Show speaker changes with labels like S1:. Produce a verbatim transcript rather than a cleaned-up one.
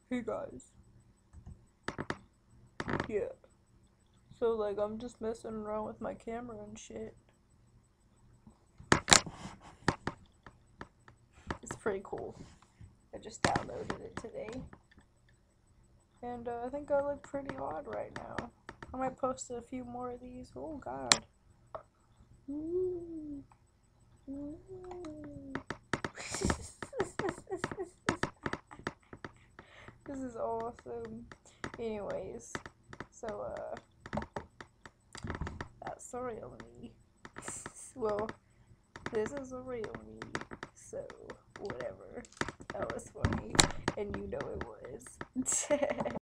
S1: Hey guys. Yeah. So like I'm just messing around with my camera and shit. It's pretty cool. I just downloaded it today. And uh, I think I look pretty odd right now. I might post a few more of these. Oh god. Ooh. Ooh. This is awesome. Anyways, so uh that's the real me. Well, this is the real me. So whatever. That was funny. And you know it was.